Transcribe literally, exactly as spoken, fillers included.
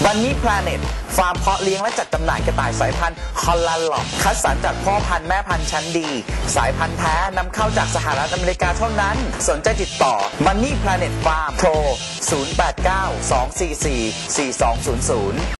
Bunny Planet ฟาร์มเพาะเลี้ยงและจัดจำหน่ายกระต่ายสายพันธุ์คอลลาล็อกคัดสรรจากพ่อพันธุ์แม่พันธุ์ชั้นดีสายพันธุ์แท้นำเข้าจากสหรัฐอเมริกาเท่านั้นสนใจติดต่อ Bunny Planet Farm โทรศูนย์ แปด เก้า สอง สี่ สี่ สี่ สอง ศูนย์ ศูนย์